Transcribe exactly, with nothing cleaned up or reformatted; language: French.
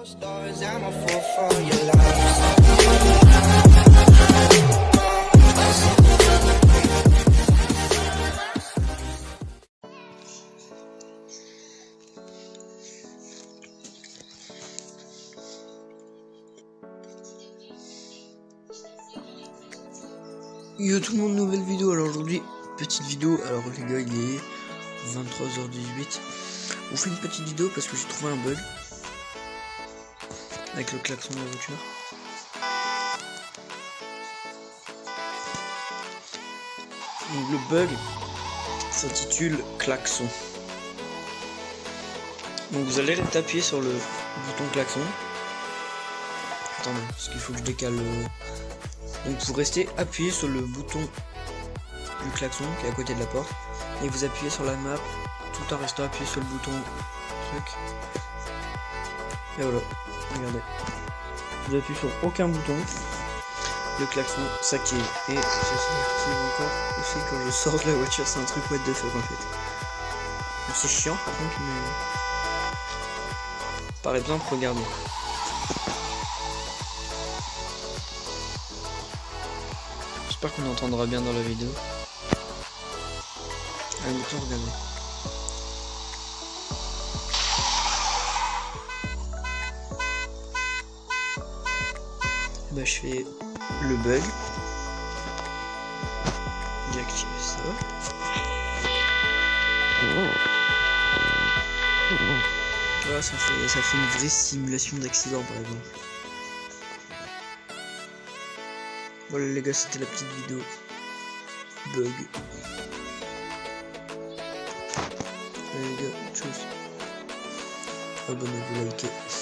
Yo tout le monde, nouvelle vidéo. Alors aujourd'hui, petite vidéo. Alors les gars, il est vingt-trois heures dix-huit. On fait une petite vidéo parce que j'ai trouvé un bug avec le klaxon de la voiture. Donc le bug s'intitule klaxon. Donc vous allez taper sur le bouton klaxon. Attendez, parce qu'il faut que je décale le... Donc vous restez appuyé sur le bouton du klaxon qui est à côté de la porte et vous appuyez sur la map tout en restant appuyé sur le bouton truc. Et voilà, regardez. Vous appuyez sur aucun bouton, le klaxon s'active et ça s'active encore aussi quand je sors de la voiture. C'est un truc what the fuck en fait. C'est chiant par contre, mais par exemple regardez. J'espère qu'on entendra bien dans la vidéo. Allez, maintenant regardez. Bah je fais le bug. J'ai activé ça. Voilà, ça fait, ça fait une vraie simulation d'accident par exemple. Voilà les gars, c'était la petite vidéo bug. Allez les gars, tchuss. Abonnez-vous, likez.